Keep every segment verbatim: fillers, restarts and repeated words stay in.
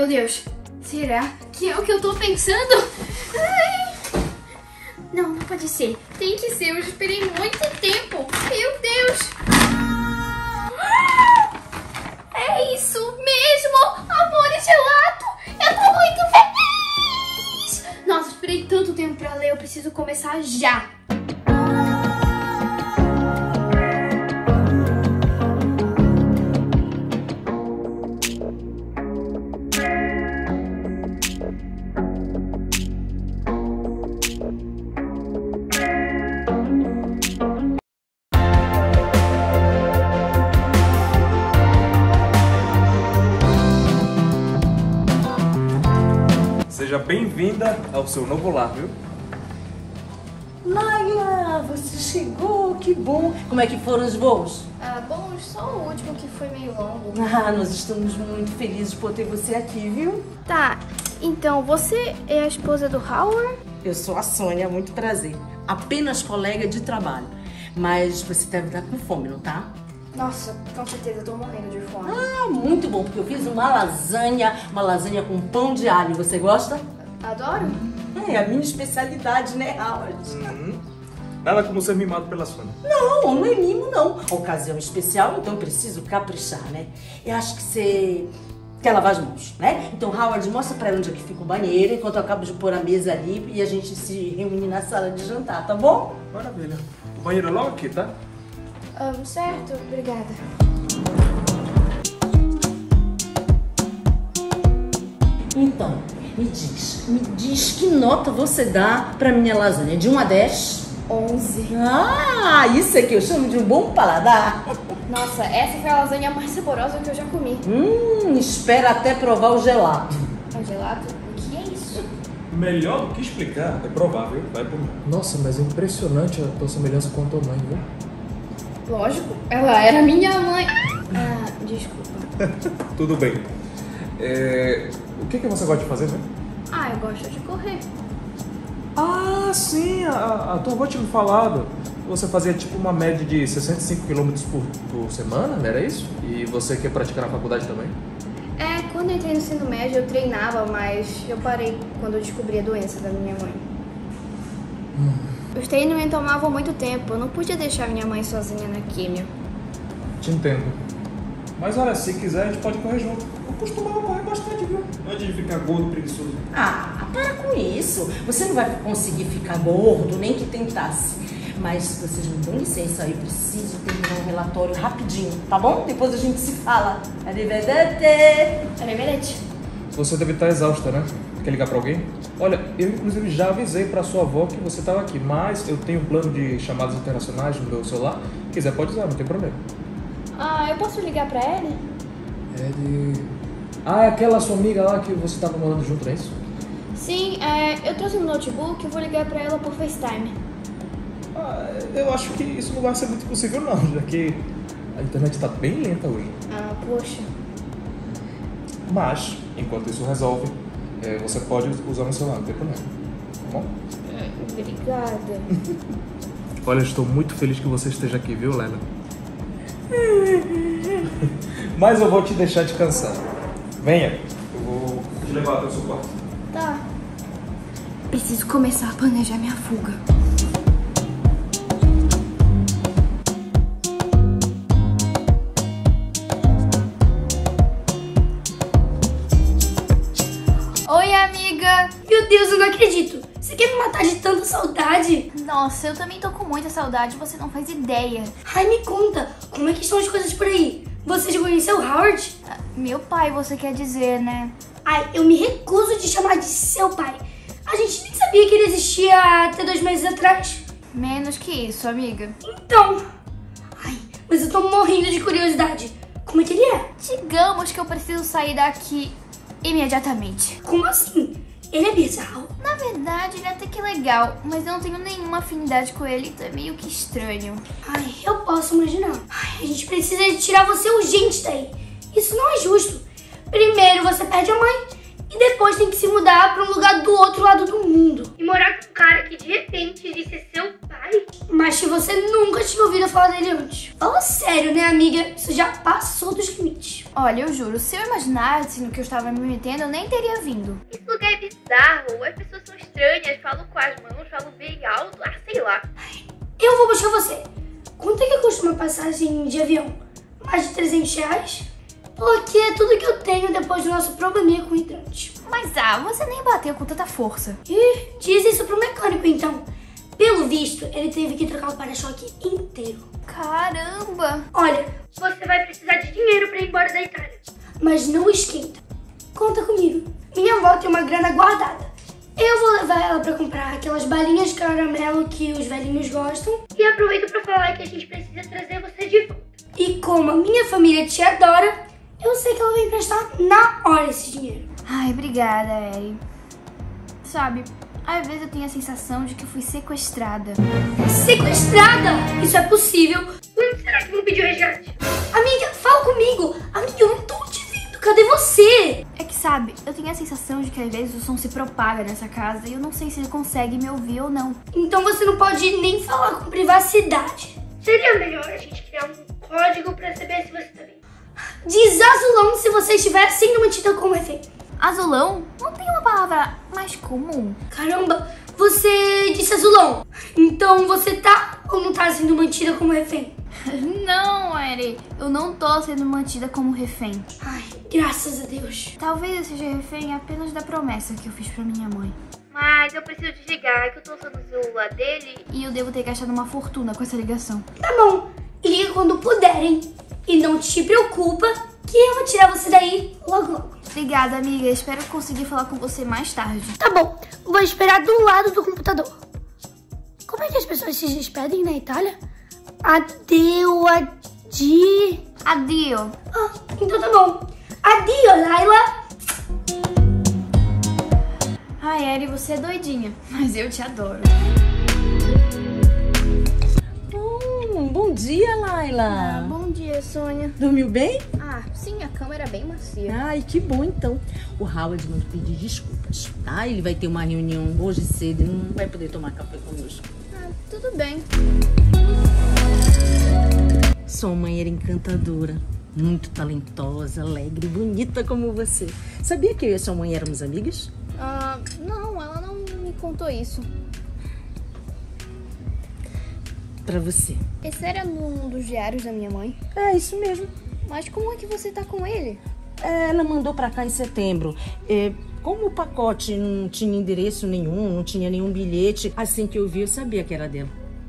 Meu Deus, será que é o que eu tô pensando? Ai. Não, não pode ser. Tem que ser, eu já esperei muito tempo. Meu Deus. É isso mesmo, amor e gelato. Eu tô muito feliz. Nossa, eu esperei tanto tempo pra ler, eu preciso começar já. Seja bem-vinda ao seu novo lar, viu? Laila, você chegou, que bom! Como é que foram os voos? Ah, bom, só o último que foi meio longo. Ah, nós estamos muito felizes por ter você aqui, viu? Tá, então você é a esposa do Howard? Eu sou a Sônia, muito prazer. Apenas colega de trabalho. Mas você deve estar com fome, não tá? Nossa, com certeza, eu tô morrendo de fome. Ah, muito bom, porque eu fiz uma lasanha, uma lasanha com pão de alho. Você gosta? Adoro. É a minha especialidade, né, Howard? Uhum. Nada como ser mimado pela Sônia. Não, não é mimo, não. A ocasião especial, então eu preciso caprichar, né? Eu acho que você quer lavar as mãos, né? Então, Howard, mostra pra ela onde é que fica o banheiro, enquanto eu acabo de pôr a mesa ali e a gente se reúne na sala de jantar, tá bom? Maravilha. O banheiro é logo aqui, tá? Um, certo, obrigada. Então, me diz, me diz que nota você dá pra minha lasanha? De um a dez? onze. Ah, isso é que eu chamo de um bom paladar. Nossa, essa foi a lasanha mais saborosa que eu já comi. Hum, espera até provar o gelato. O gelato? O que é isso? Melhor do que explicar, é provável. Vai por mim. Nossa, mas é impressionante a tua semelhança com a tua mãe, viu? Lógico, ela era minha mãe. Ah, desculpa. Tudo bem. É... O que, que você gosta de fazer, né? Ah, eu gosto de correr. Ah, sim, a, a tua avó tinha me falado. Você fazia tipo uma média de sessenta e cinco quilômetros por, por semana, não era isso? E você quer praticar na faculdade também? É, quando eu entrei no ensino médio eu treinava, mas eu parei quando eu descobri a doença da minha mãe. Hum. Os treinos me tomavam muito tempo, eu não podia deixar minha mãe sozinha na químio. Te entendo. Mas olha, se quiser a gente pode correr junto. Eu costumava correr bastante, viu? Antes de ficar gordo, preguiçoso. Ah, para com isso. Você não vai conseguir ficar gordo, nem que tentasse. Mas vocês me dão licença, eu preciso terminar um relatório rapidinho, tá bom? Depois a gente se fala. Arrivederci! Arrivederci. Você deve estar exausta, né? Quer ligar pra alguém? Olha, eu inclusive já avisei pra sua avó que você estava aqui, mas eu tenho um plano de chamadas internacionais no meu celular. Se quiser, pode usar, não tem problema. Ah, eu posso ligar pra ele? É de... Ah, é aquela sua amiga lá que você estava morando junto, não é isso? Sim, é, eu trouxe um notebook e vou ligar pra ela por FaceTime. Ah, eu acho que isso não vai ser muito possível não, já que a internet está bem lenta hoje. Ah, poxa. Mas, enquanto isso resolve, é, você pode usar meu celular, não tem problema. Tá bom? Obrigada. Olha, eu estou muito feliz que você esteja aqui, viu, Lena? Mas eu vou te deixar descansar. Venha, eu vou te levar até o seu quarto. Tá. Preciso começar a planejar minha fuga. Oi, amiga. Meu Deus, eu não acredito. Você quer me matar de tanta saudade? Nossa, eu também tô com muita saudade, você não faz ideia. Ai, me conta, como é que estão as coisas por aí? Você já conheceu o Howard? Ah, meu pai, você quer dizer, né? Ai, eu me recuso de chamar de seu pai. A gente nem sabia que ele existia até dois meses atrás. Menos que isso, amiga. Então... Ai, mas eu tô morrendo de curiosidade. Como é que ele é? Digamos que eu preciso sair daqui imediatamente. Como assim? Ele é bizarro. Na verdade, ele é até que legal, mas eu não tenho nenhuma afinidade com ele, então é meio que estranho. Ai, eu posso imaginar. Ai, a gente precisa de tirar você urgente daí. Isso não é justo. Primeiro você perde a mãe e depois tem que se mudar pra um lugar do outro lado do mundo. E morar com um cara que de repente disse ser seu pai. mas que você nunca tinha ouvido falar dele antes. Fala sério, né, amiga? Isso já passou dos limites. Olha, eu juro, se eu imaginasse no que eu estava me metendo, eu nem teria vindo. Esse lugar é bizarro, as pessoas são estranhas, falam com as mãos, falam bem alto, ah, sei lá. Eu vou buscar você. Quanto é que custa uma passagem de avião? Mais de trezentos reais? Porque é tudo que eu tenho depois do nosso probleminha com o hidrante. Mas ah, você nem bateu com tanta força. Ih, diz isso pro mecânico então. Pelo visto, ele teve que trocar o para-choque inteiro. Caramba! Olha, Você vai precisar de dinheiro pra ir embora da Itália. mas não esquenta. Conta comigo. Minha avó tem uma grana guardada. Eu vou levar ela pra comprar aquelas balinhas de caramelo que os velhinhos gostam. E aproveito pra falar que a gente precisa trazer você de volta. E como a minha família te adora, eu sei que ela vai emprestar na hora esse dinheiro. Ai, obrigada, Eri. Sabe, às vezes eu tenho a sensação de que fui sequestrada. Sequestrada? Isso é possível. Quando será que vão pedir o resgate? Amiga, fala comigo. Amiga, eu não tô te vendo. Cadê você? É que, sabe, eu tenho a sensação de que às vezes o som se propaga nessa casa e eu não sei se ele consegue me ouvir ou não. Então você não pode nem falar com privacidade. Seria melhor a gente criar um código pra saber se você tá bem. Diz azulão se você estiver sendo mantida como refém. Azulão? Não tem uma palavra mais comum? Caramba, você disse azulão. Então você tá ou não tá sendo mantida como refém? Não, Eri, eu não tô sendo mantida como refém. Ai, graças a Deus. Talvez eu seja refém apenas da promessa que eu fiz pra minha mãe. Mas eu preciso desligar, que eu tô usando o celular dele. E eu devo ter gastado uma fortuna com essa ligação. Tá bom, liga quando puderem. E não te preocupa que eu vou tirar você daí logo logo. Obrigada, amiga. Espero conseguir falar com você mais tarde. Tá bom, vou esperar do lado do computador. Como é que as pessoas se despedem na Itália? Adeu, adi... Adio. Ah, então tá bom. Adio, Laila. Ai, Eri, você é doidinha, mas eu te adoro. Hum, bom dia, Laila. Ah, bom dia, Sônia. Dormiu bem? Ah, sim, a cama era bem macia. Ai, que bom então. O Howard mandou pedir desculpas, tá? Ele vai ter uma reunião hoje cedo e não vai poder tomar café conosco. Ah, tudo bem. Sua mãe era encantadora, muito talentosa, alegre, bonita como você. Sabia que eu e a sua mãe éramos amigas? Ah, não, ela não me contou isso. Pra você. Esse era num dos diários da minha mãe. É, isso mesmo. Mas como é que você tá com ele? É, ela mandou pra cá em setembro. É, como o pacote não tinha endereço nenhum, não tinha nenhum bilhete, assim que eu vi, eu sabia que era dela.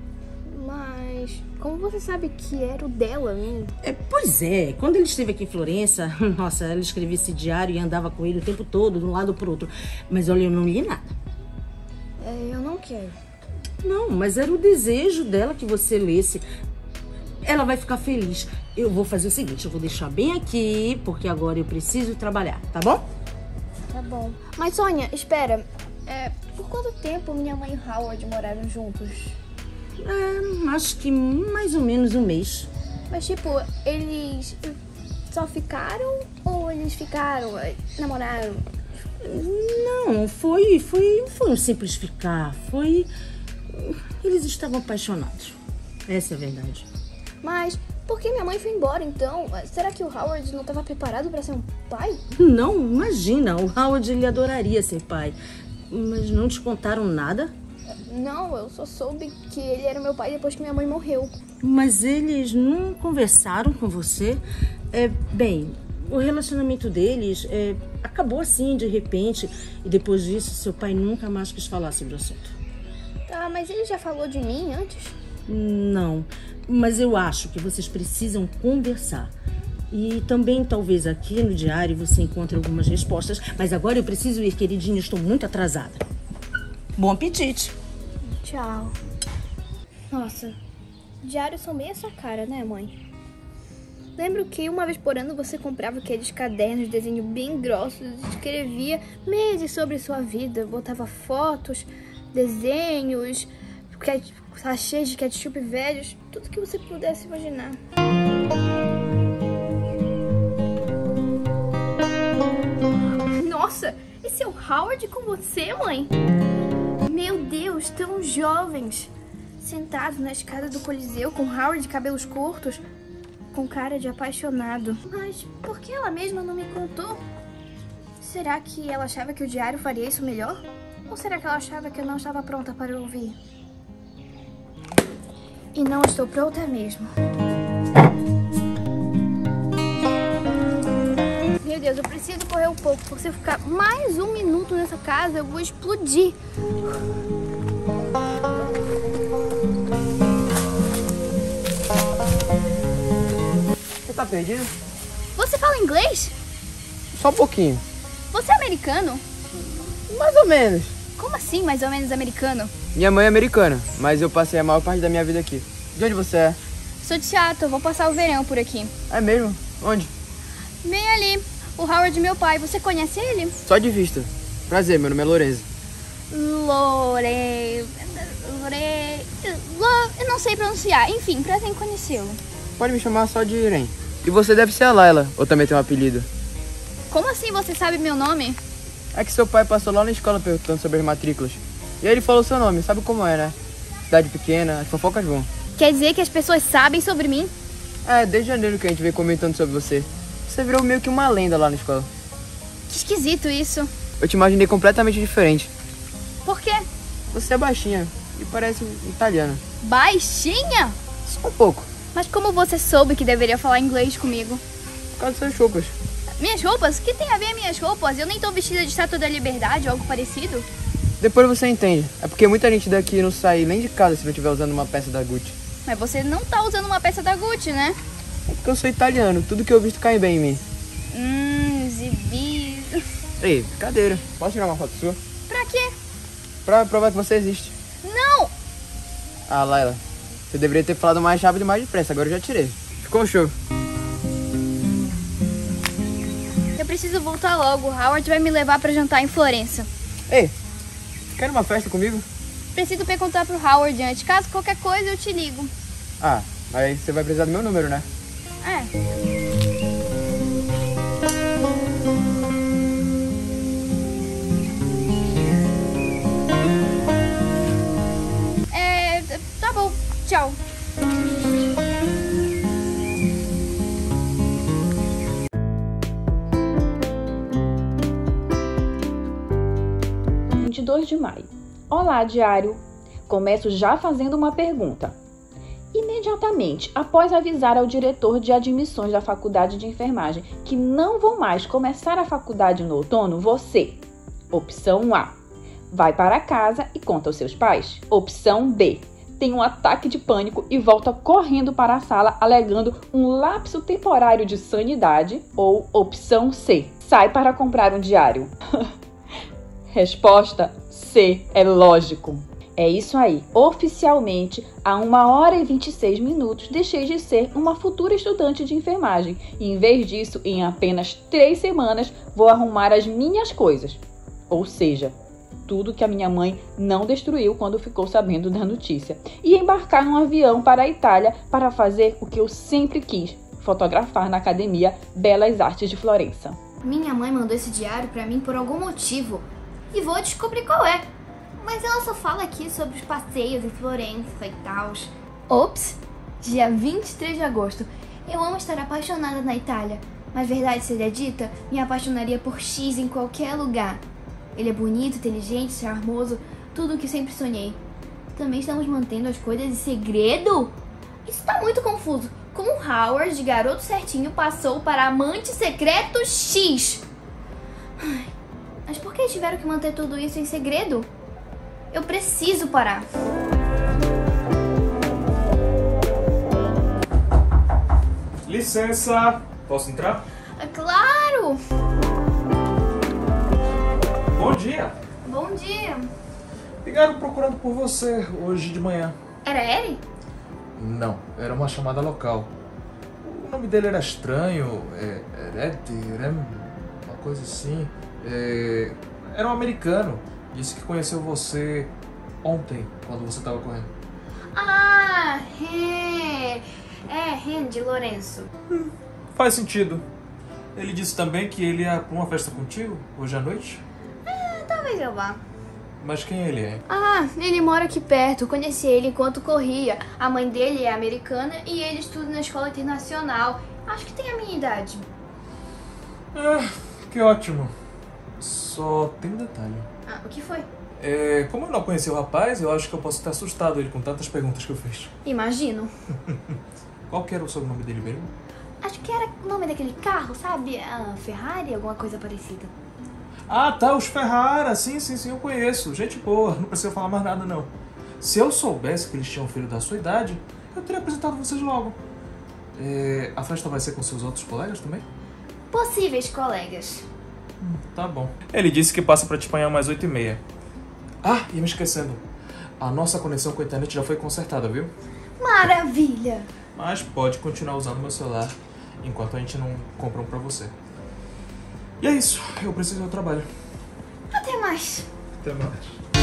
Mas como você sabe que era o dela, hein? É, pois é, quando ele esteve aqui em Florença, nossa, ela escrevia esse diário e andava com ele o tempo todo, de um lado pro outro. Mas olha, eu não li nada. É, eu não quero. Não, mas era o desejo dela que você lesse. Ela vai ficar feliz. Eu vou fazer o seguinte, eu vou deixar bem aqui, porque agora eu preciso trabalhar, tá bom? Tá bom. Mas, Sônia, espera. É, por quanto tempo minha mãe e Howard moraram juntos? É, acho que mais ou menos um mês. Mas, tipo, eles só ficaram ou eles ficaram, eh, namoraram? Não, foi, foi, foi um simples ficar. Foi... Eles estavam apaixonados. Essa é a verdade. Mas por que minha mãe foi embora, então? Será que o Howard não estava preparado para ser um pai? Não, imagina. O Howard, ele adoraria ser pai. Mas não te contaram nada? Não, eu só soube que ele era meu pai depois que minha mãe morreu. Mas eles não conversaram com você? É, bem, o relacionamento deles é, acabou assim, de repente. E depois disso, seu pai nunca mais quis falar sobre o assunto. Tá, mas ele já falou de mim antes? Não, mas eu acho que vocês precisam conversar. E também, talvez aqui no diário, você encontre algumas respostas. Mas agora eu preciso ir, queridinha, estou muito atrasada. Bom apetite! Tchau. Nossa, diários são bem essa cara, né, mãe? Lembro que uma vez por ano você comprava aqueles cadernos de desenho bem grossos e escrevia meses sobre sua vida, botava fotos, desenhos, sachês de ketchup velhos, tudo que você pudesse imaginar. Nossa, esse é o Howard com você, mãe? Meu Deus, tão jovens. sentado na escada do Coliseu com Howard de cabelos curtos, com cara de apaixonado. Mas por que ela mesma não me contou? Será que ela achava que o diário faria isso melhor? Ou será que ela achava que eu não estava pronta para ouvir? E não estou pronta mesmo. Meu Deus, eu preciso correr um pouco, porque se eu ficar mais um minuto nessa casa, eu vou explodir. Você tá perdido? Você fala inglês? Só um pouquinho. Você é americano? Mais ou menos. Como assim, mais ou menos americano? Minha mãe é americana, mas eu passei a maior parte da minha vida aqui. De onde você é? Sou de Seattle, vou passar o verão por aqui. É mesmo? Onde? Bem ali, o Howard, meu pai. Você conhece ele? Só de vista. Prazer, meu nome é Lorenzo. Lore... Lore... Lo... Eu não sei pronunciar. Enfim, prazer em conhecê-lo. Pode me chamar só de Irene. E você deve ser a Laila, ou também tem um apelido. Como assim você sabe meu nome? É que seu pai passou lá na escola perguntando sobre as matrículas. E aí ele falou seu nome, sabe como é, né? Cidade pequena, as fofocas vão. Quer dizer que as pessoas sabem sobre mim? É, desde janeiro que a gente veio comentando sobre você. Você virou meio que uma lenda lá na escola. Que esquisito isso. Eu te imaginei completamente diferente. Por quê? Você é baixinha e parece italiana. Baixinha? Só um pouco, Mas como você soube que deveria falar inglês comigo? por causa das suas roupas. Minhas roupas? O que tem a ver minhas roupas? Eu nem tô vestida de Estátua da Liberdade ou algo parecido. Depois você entende. É porque muita gente daqui não sai nem de casa se não estiver usando uma peça da Gucci. Mas você não tá usando uma peça da Gucci, né? É porque eu sou italiano, tudo que eu visto cai bem em mim. Hum, exibido. Ei, brincadeira. Posso tirar uma foto sua? Pra quê? Pra provar que você existe. Não! Ah, Laila, você deveria ter falado mais rápido e mais depressa, agora eu já tirei. Ficou um show. Eu preciso voltar logo. O Howard vai me levar pra jantar em Florença. Ei, quer uma festa comigo? Preciso perguntar pro Howard antes. Caso qualquer coisa, eu te ligo. Ah, aí você vai precisar do meu número, né? É. É. Tá bom. Tchau. vinte e dois de maio. Olá, diário. Começo já fazendo uma pergunta. Imediatamente após avisar ao diretor de admissões da faculdade de enfermagem que não vou mais começar a faculdade no outono, você, opção A, vai para casa e conta aos seus pais. Opção B, tem um ataque de pânico e volta correndo para a sala alegando um lapso temporário de sanidade. Ou opção C, sai para comprar um diário. Resposta C, é lógico. É isso aí. Oficialmente, há uma hora e vinte e seis minutos, deixei de ser uma futura estudante de enfermagem. E, em vez disso, em apenas três semanas, vou arrumar as minhas coisas. Ou seja, tudo que a minha mãe não destruiu quando ficou sabendo da notícia. E embarcar num avião para a Itália para fazer o que eu sempre quis, fotografar na Academia Belas Artes de Florença. Minha mãe mandou esse diário pra mim por algum motivo. E vou descobrir qual é. Mas ela só fala aqui sobre os passeios em Florença e tal. Ops! Dia vinte e três de agosto. Eu amo estar apaixonada na Itália. Mas verdade seja dita, me apaixonaria por X em qualquer lugar. Ele é bonito, inteligente, charmoso, tudo o que sempre sonhei. Também estamos mantendo as coisas em segredo? Isso tá muito confuso. Como Howard, de garoto certinho, passou para amante secreto X? Ai, mas por que tiveram que manter tudo isso em segredo? Eu preciso parar. Licença, posso entrar? Claro! Bom dia. Bom dia. Ligaram procurando por você hoje de manhã. Era ele? Não, era uma chamada local. O nome dele era estranho, é, Red, uma coisa assim. É, era um americano. Disse que conheceu você ontem, quando você estava correndo. Ah, é. É, Randy Lourenço. Hum, faz sentido. Ele disse também que ele ia pra uma festa contigo, hoje à noite? É, talvez eu vá. Mas quem ele é? Ah, ele mora aqui perto. Conheci ele enquanto corria. A mãe dele é americana e ele estuda na escola internacional. Acho que tem a minha idade. Ah, que ótimo. Só tem um detalhe. Ah, o que foi? É, como eu não conheci o rapaz, eu acho que eu posso ter assustado ele com tantas perguntas que eu fiz. Imagino. Qual que era o sobrenome dele mesmo? Acho que era o nome daquele carro, sabe? Ah, Ferrari, alguma coisa parecida. Ah, tá, os Ferrara. Sim, sim, sim, eu conheço. Gente boa, não precisa falar mais nada, não. Se eu soubesse que eles tinham um filho da sua idade, eu teria apresentado vocês logo. É, a festa vai ser com seus outros colegas também? Possíveis colegas. Hum, tá bom. Ele disse que passa pra te apanhar mais oito e meia. Ah, ia me esquecendo. A nossa conexão com a internet já foi consertada, viu? Maravilha! Mas pode continuar usando meu celular enquanto a gente não compra um pra você. E é isso. Eu preciso do trabalho. Até mais. Até mais.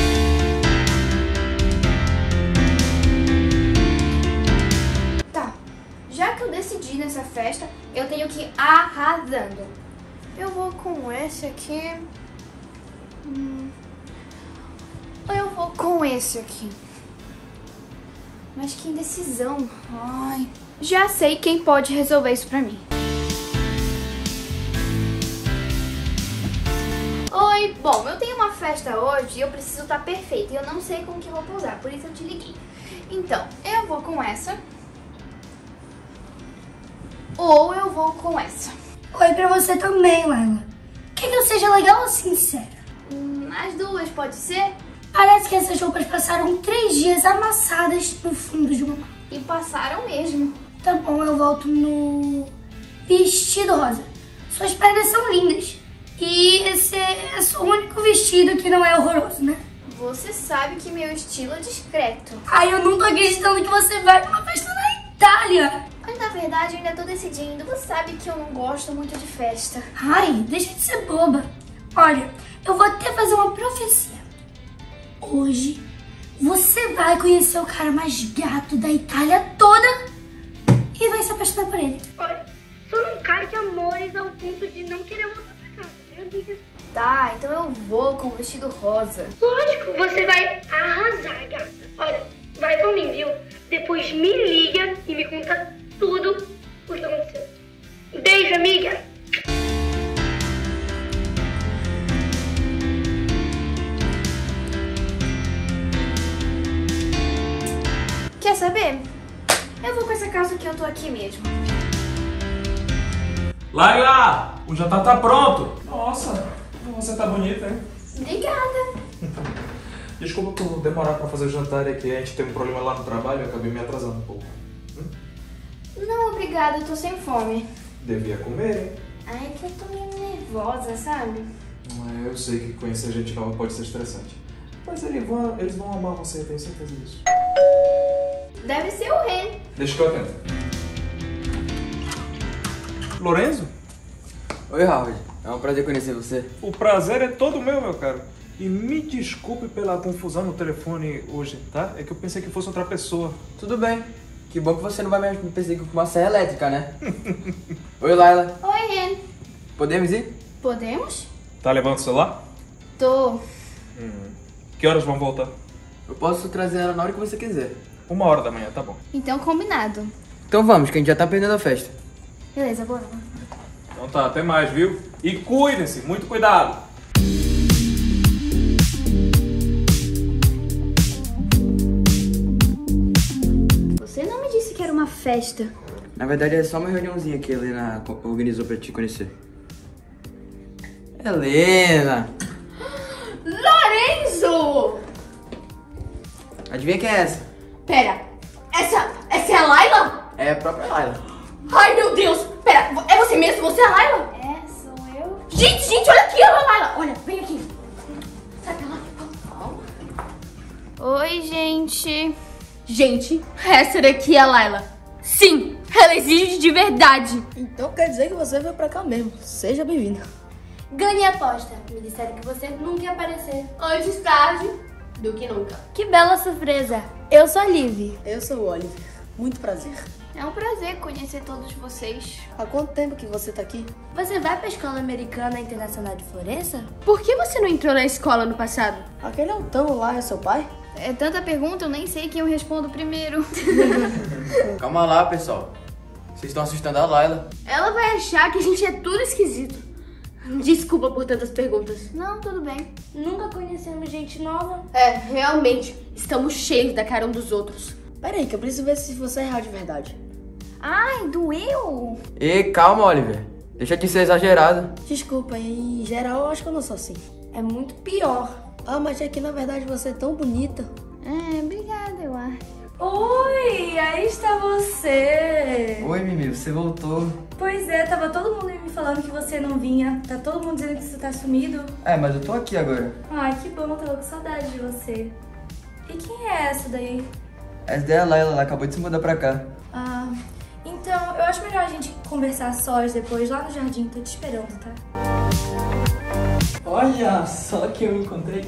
Tá. Já que eu decidi nessa festa, eu tenho que ir arrasando. Eu vou com esse aqui. Hum. Ou eu vou com esse aqui. Mas que indecisão. Ai. Já sei quem pode resolver isso pra mim. Oi, bom, eu tenho uma festa hoje e eu preciso estar perfeita. E eu não sei como que roupa usar, por isso eu te liguei. Então, eu vou com essa. Ou eu vou com essa. Oi pra você também, Laila. Quer que eu seja legal ou sincera? Hum, as duas, pode ser? Parece que essas roupas passaram três dias amassadas no fundo de uma mala. E passaram mesmo. Tá bom, eu volto no vestido rosa. Suas pernas são lindas. E esse é o único vestido que não é horroroso, né? Você sabe que meu estilo é discreto. Ai, eu não tô acreditando que você vai pra uma festa na Itália. Mas na verdade eu ainda tô decidindo. Você sabe que eu não gosto muito de festa. Ai, deixa de ser boba. Olha, eu vou até fazer uma profecia. Hoje você vai conhecer o cara mais gato da Itália toda e vai se apaixonar por ele. Olha, sou um cara de amores ao ponto de não querer voltar pra casa, meu Deus. Tá, então eu vou com o vestido rosa. Lógico, você vai arrasar, gata. Olha, vai por mim, viu? Depois me liga e me conta tudo o que aconteceu. Beijo, amiga! Quer saber? Eu vou com essa calça que eu tô aqui mesmo. Laila, o jantar tá pronto. Nossa, você tá bonita, hein? Obrigada. Desculpa por demorar pra fazer o jantar, é que a gente teve um problema lá no trabalho e acabei me atrasando um pouco. Hum? Não, obrigada, eu tô sem fome. Devia comer, hein? Ai, é que eu tô meio nervosa, sabe? É, eu sei que conhecer gente nova pode ser estressante. Mas eles vão, eles vão amar você, eu tenho certeza disso. Deve ser o Ren. Deixa que eu atendo. Lorenzo? Oi, Howard. É um prazer conhecer você. O prazer é todo meu, meu caro. E me desculpe pela confusão no telefone hoje, tá? É que eu pensei que fosse outra pessoa. Tudo bem. Que bom que você não vai me perseguir com uma serra elétrica, né? Oi, Laila. Oi, Ren. Podemos ir? Podemos? Tá levando o celular? Tô. Hum. Que horas vão voltar? Eu posso trazer ela na hora que você quiser. Uma hora da manhã, tá bom. Então, combinado. Então vamos, que a gente já tá perdendo a festa. Beleza, bora. Então tá, até mais, viu? E cuidem-se, muito cuidado! Você não me disse que era uma festa. Na verdade é só uma reuniãozinha que a Helena organizou pra te conhecer. Helena! Lorenzo! Adivinha quem é essa? Pera, essa, essa é a Laila? É a própria Laila. Ai, meu Deus! Pera, é você mesmo? Você é a Laila? É, sou eu. Gente, gente, olha aqui, olha a Laila! Olha, vem aqui. Sai pra lá. Oi, gente. Gente, essa daqui é a Laila. Sim, ela existe de verdade. Então quer dizer que você veio pra cá mesmo. Seja bem-vinda. Ganhei a aposta. Me disseram que você nunca ia aparecer. Antes tarde do que nunca. Que bela surpresa. Eu sou a Liv. Eu sou o Oliver. Muito prazer. É um prazer conhecer todos vocês. Há quanto tempo que você tá aqui? Você vai pra Escola Americana Internacional de Florença? Por que você não entrou na escola no passado? Aquele altão lá é seu pai? É tanta pergunta, eu nem sei quem eu respondo primeiro. Calma lá, pessoal. Vocês estão assustando a Layla. Ela vai achar que a gente é tudo esquisito. Desculpa por tantas perguntas. Não, tudo bem. Nunca conhecemos gente nova. É, realmente, estamos cheios da cara um dos outros. Pera aí, que eu preciso ver se você é real de verdade. Ai, doeu! E calma, Oliver. Deixa de ser exagerado. Desculpa, em geral eu acho que eu não sou assim. É muito pior. Ah, mas é que na verdade você é tão bonita. É, obrigada, eu acho. Oi, aí está você. Oi, Mimi, você voltou. Pois é, tava todo mundo me falando que você não vinha. Tá todo mundo dizendo que você tá sumido. É, mas eu tô aqui agora. Ai, que bom, eu tava com saudade de você. E quem é essa daí? Essa daí é a Layla, ela acabou de se mudar pra cá. Ah, então eu acho melhor a gente conversar sós depois lá no jardim. Tô te esperando, tá? Olha só que eu encontrei.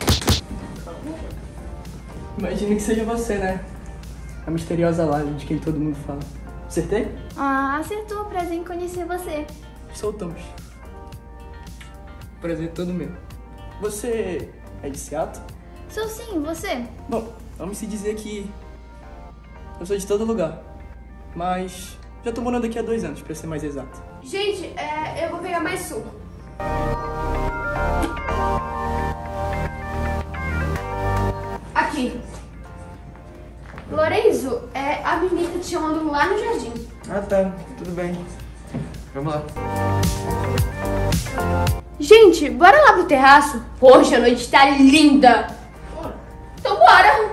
Imagino que seja você, né? A misteriosa Layla de quem todo mundo fala. Acertei? Ah, acertou. Prazer em conhecer você. Soltamos. Prazer todo meu. Você é de Seattle? Sou sim, você? Bom, vamos se dizer que eu sou de todo lugar. Mas já tô morando aqui há dois anos, pra ser mais exato. Gente, é, eu vou pegar mais suco. Aqui. Lorenzo, é, a menina te chamando lá no jardim. Ah, tá. Tudo bem. Vamos lá. Gente, bora lá pro terraço? Poxa, a noite tá linda. Então bora.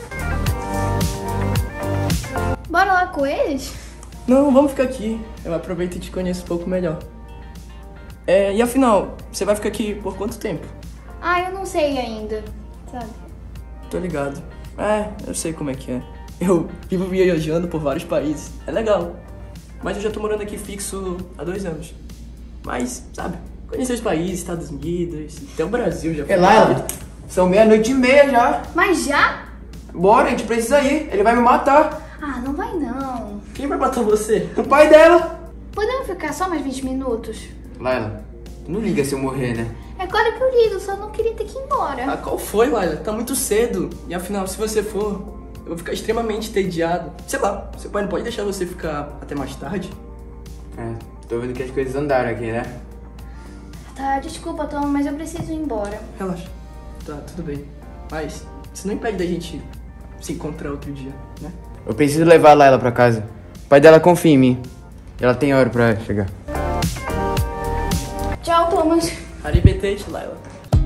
Bora lá com eles? Não, vamos ficar aqui. Eu aproveito e te conheço um pouco melhor. É, e afinal, você vai ficar aqui por quanto tempo? Ah, eu não sei ainda, sabe? Tô ligado. É, eu sei como é que é. Eu vivo viajando por vários países. É legal. Mas eu já tô morando aqui fixo há dois anos. Mas, sabe, conhecer os países, Estados Unidos, até o Brasil já foi. É, Layla, são meia-noite e meia já. Mas já? Bora, a gente precisa ir. Ele vai me matar. Ah, não vai não. Quem vai matar você? O pai dela. Podemos ficar só mais vinte minutos? Layla, não liga se eu morrer, né? É claro que eu ligo, só não queria ter que ir embora. Ah, qual foi, Layla? Tá muito cedo. E afinal, se você for, eu vou ficar extremamente entediado. Sei lá, seu pai não pode deixar você ficar até mais tarde? É, tô vendo que as coisas andaram aqui, né? Tá, desculpa, Tom, mas eu preciso ir embora. Relaxa. Tá, tudo bem. Mas isso não impede da gente se encontrar outro dia, né? Eu preciso levar a Layla pra casa. O pai dela confia em mim. E ela tem hora pra chegar. Tchau, Thomas. Arrivederci, Layla.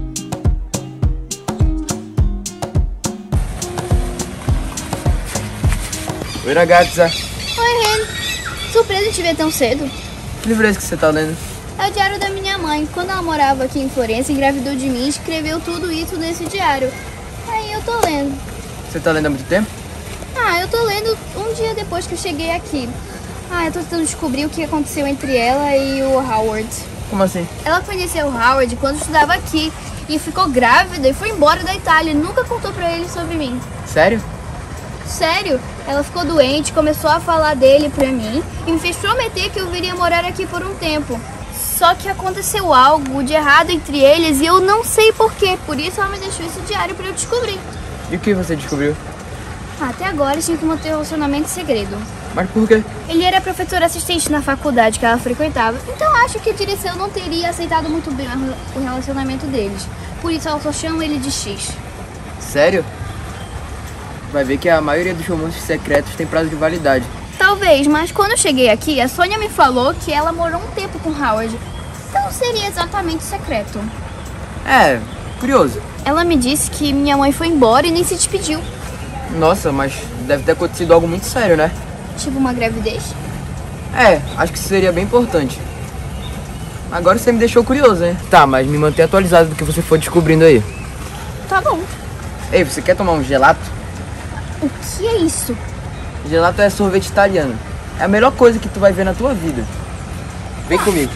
Oi, ragazza. Oi, Ren. Surpresa te ver tão cedo. Que livro é esse que você tá lendo? É o diário da minha mãe. Quando ela morava aqui em Florença, engravidou de mim e escreveu tudo isso nesse diário. Aí eu tô lendo. Você tá lendo há muito tempo? Ah, eu tô lendo um dia depois que eu cheguei aqui. Ah, eu tô tentando descobrir o que aconteceu entre ela e o Howard. Como assim? Ela conheceu o Howard quando estudava aqui e ficou grávida e foi embora da Itália. Nunca contou pra ele sobre mim. Sério? Sério? Ela ficou doente, começou a falar dele pra mim e me fez prometer que eu viria morar aqui por um tempo. Só que aconteceu algo de errado entre eles e eu não sei porquê. Por isso ela me deixou esse diário pra eu descobrir. E o que você descobriu? Ah, até agora eles tinham que manter o relacionamento segredo. Mas por quê? Ele era professor assistente na faculdade que ela frequentava, então acho que a direção não teria aceitado muito bem o relacionamento deles. Por isso ela só chama ele de X. Sério? Vai ver que a maioria dos romances secretos tem prazo de validade. Talvez, mas quando eu cheguei aqui, a Sônia me falou que ela morou um tempo com Howard. Então seria exatamente secreto. É, curioso. Ela me disse que minha mãe foi embora e nem se despediu. Nossa, mas deve ter acontecido algo muito sério, né? Tipo uma gravidez? É, acho que isso seria bem importante. Agora você me deixou curioso, hein? Tá, mas me mantenha atualizado do que você for descobrindo aí. Tá bom. Ei, você quer tomar um gelato? O que é isso? Gelato é sorvete italiano. É a melhor coisa que tu vai ver na tua vida. Vem comigo.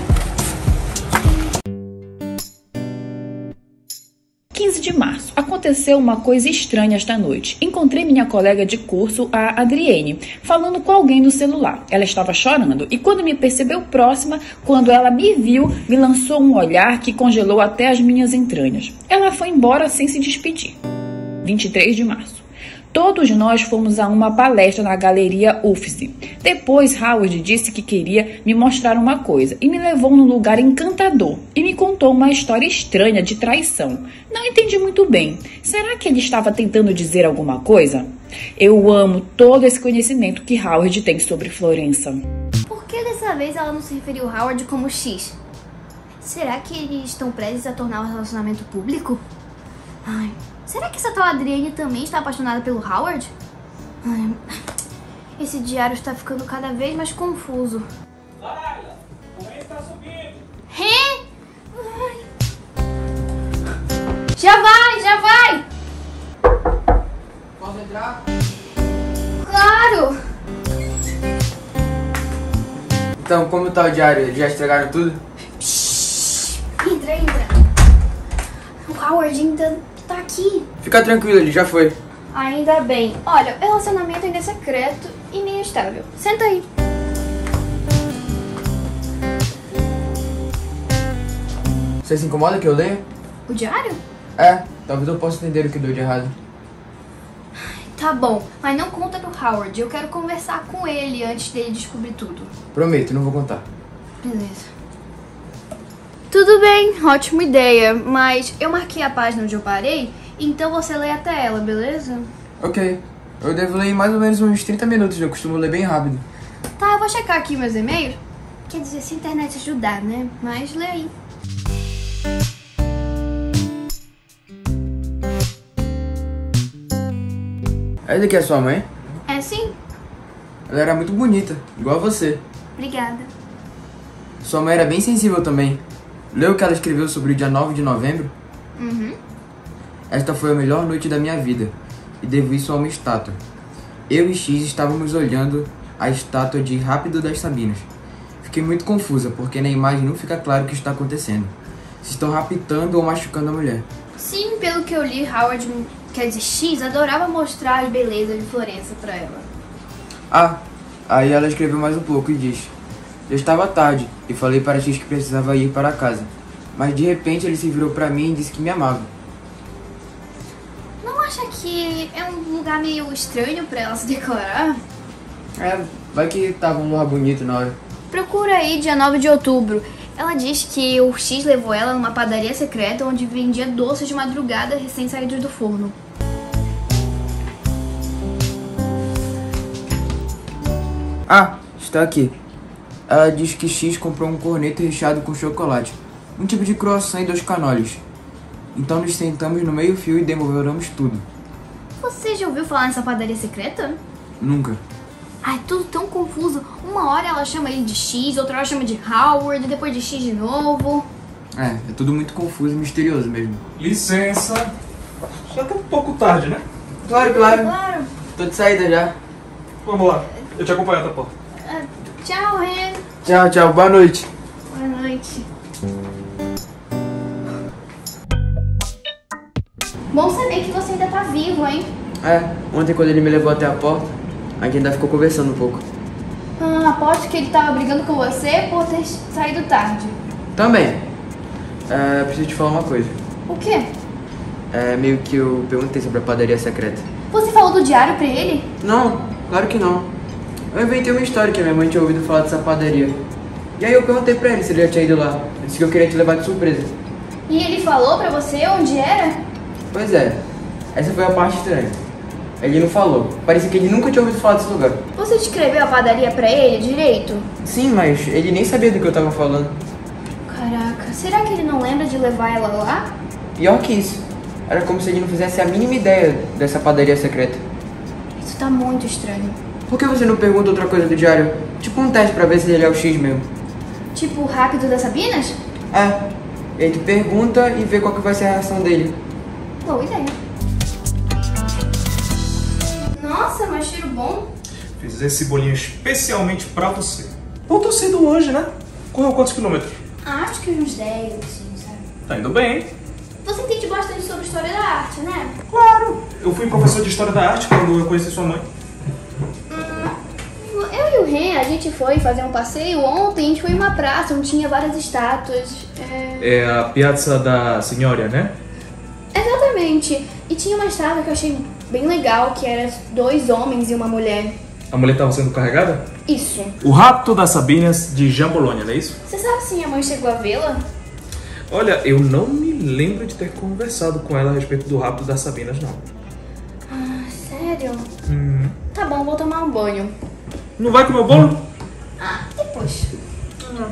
quinze de março. Aconteceu aconteceu uma coisa estranha esta noite. Encontrei minha colega de curso, a Adriene, falando com alguém no celular. Ela estava chorando e quando me percebeu próxima, quando ela me viu, me lançou um olhar que congelou até as minhas entranhas. Ela foi embora sem se despedir. vinte e três de março. Todos nós fomos a uma palestra na Galeria Uffizi. Depois, Howard disse que queria me mostrar uma coisa e me levou num lugar encantador e me contou uma história estranha de traição. Não entendi muito bem. Será que ele estava tentando dizer alguma coisa? Eu amo todo esse conhecimento que Howard tem sobre Florença. Por que dessa vez ela não se referiu a Howard como X? Será que eles estão prestes a tornar o relacionamento público? Ai... Será que essa tal Adriene também está apaixonada pelo Howard? Ai, esse diário está ficando cada vez mais confuso. Laila, o rei está subindo. Rei? Já vai, já vai! Posso entrar? Claro! Então, como tá o diário? Já estragaram tudo? Entra, entra. O Howard ainda tá aqui. Fica tranquilo, ele já foi. Ainda bem. Olha, o relacionamento ainda é secreto e meio estável. Senta aí. Você se incomoda que eu leia? O diário? É, talvez eu possa entender o que deu de errado. Tá bom, mas não conta pro Howard. Eu quero conversar com ele antes dele descobrir tudo. Prometo, não vou contar. Beleza. Tudo bem, ótima ideia, mas eu marquei a página onde eu parei, então você lê até ela, beleza? Ok, eu devo ler em mais ou menos uns trinta minutos, eu costumo ler bem rápido. Tá, eu vou checar aqui meus e-mails. Quer dizer, se a internet ajudar, né? Mas lê aí. Essa aqui é sua mãe? É sim. Ela era muito bonita, igual a você. Obrigada. Sua mãe era bem sensível também. Leu o que ela escreveu sobre o dia nove de novembro? Uhum. Esta foi a melhor noite da minha vida, e devo isso a uma estátua. Eu e X estávamos olhando a estátua de Rápido das Sabinas. Fiquei muito confusa, porque na imagem não fica claro o que está acontecendo. Se estão raptando ou machucando a mulher. Sim, pelo que eu li, Howard, quer dizer, X, adorava mostrar as belezas de Florença pra ela. Ah, aí ela escreveu mais um pouco e diz: já estava tarde e falei para X que precisava ir para casa. Mas de repente ele se virou para mim e disse que me amava. Não acha que é um lugar meio estranho pra ela se declarar? É, vai que tava um lugar bonito na hora. Procura aí dia nove de outubro. Ela diz que o X levou ela numa padaria secreta onde vendia doces de madrugada recém-saídos do forno. Ah, está aqui. Ela diz que X comprou um corneto recheado com chocolate, um tipo de croissant e dois canoles. Então nos sentamos no meio fio e devoramos tudo. Você já ouviu falar nessa padaria secreta? Nunca. Ai, tudo tão confuso. Uma hora ela chama ele de X, outra hora chama de Howard, depois de X de novo. É, é tudo muito confuso e misterioso mesmo. Licença. Já tá um pouco tarde, né? Claro, claro. Claro. Tô de saída já. Vamos lá. Eu te acompanho até a porta. Uh, tchau, Ren. Tchau, tchau. Boa noite. Boa noite. Bom saber que você ainda tá vivo, hein? É, ontem quando ele me levou até a porta, a gente ainda ficou conversando um pouco. Ah, aposto que ele tava brigando com você por ter saído tarde. Também. É, preciso te falar uma coisa. O quê? É, meio que eu perguntei sobre a padaria secreta. Você falou do diário pra ele? Não, claro que não. Eu inventei uma história que a minha mãe tinha ouvido falar dessa padaria. E aí eu perguntei pra ele se ele já tinha ido lá. Ele disse que eu queria te levar de surpresa. E ele falou pra você onde era? Pois é, essa foi a parte estranha. Ele não falou. Parecia que ele nunca tinha ouvido falar desse lugar. Você descreveu a padaria pra ele direito? Sim, mas ele nem sabia do que eu tava falando. Caraca, será que ele não lembra de levar ela lá? Pior que isso. Era como se ele não fizesse a mínima ideia dessa padaria secreta. Isso tá muito estranho. Por que você não pergunta outra coisa do diário? Tipo um teste pra ver se ele é o X mesmo. Tipo o Rápido das Sabinas? É. E aí tu pergunta e vê qual que vai ser a reação dele. Boa ideia. Nossa, mas cheiro bom. Fiz esse bolinho especialmente pra você. Voltou cedo hoje, né? Correu quantos quilômetros? Acho que uns dez, assim, sabe? Tá indo bem, hein? você entende bastante sobre história da arte, né? Claro! Eu fui professor de história da arte quando eu conheci sua mãe. Hum, eu e o Ren, a gente foi fazer um passeio ontem, a gente foi em uma praça onde tinha várias estátuas. É, é a Piazza da Signoria, né? Exatamente. E tinha uma estátua que eu achei bem legal, que era dois homens e uma mulher. A mulher estava sendo carregada? Isso. O Rapto das Sabinas de Jean Bologna, não é isso? Você sabe se minha mãe chegou a vê-la? Olha, eu não me lembro de ter conversado com ela a respeito do Rapto das Sabinas, não. Ah, sério? Hum. Tá bom, vou tomar um banho. Não vai comer o bolo? Ah, depois. Hum.